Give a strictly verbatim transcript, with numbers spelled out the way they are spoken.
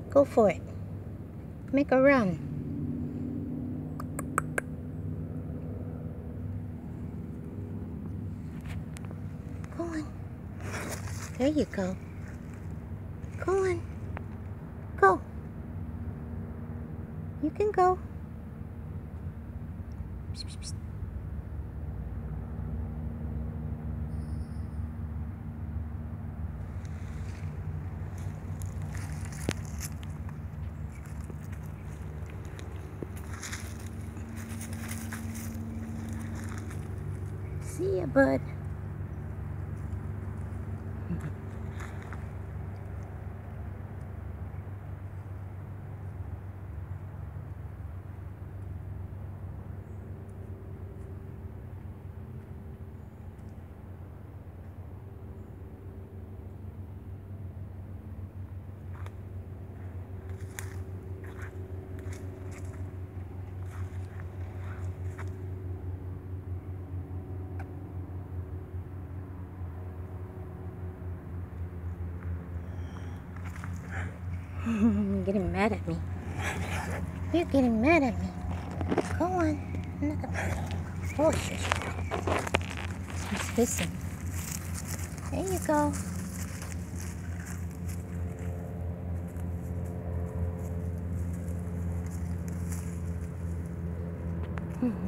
Go for it. Make a run. Go on. There you go. Go on. Go. You can go. Psst, psst, psst. See ya, bud. You're getting mad at me. You're getting mad at me. Go on. Another one. Oh, shush. He's hissing. There you go. Mm-hmm.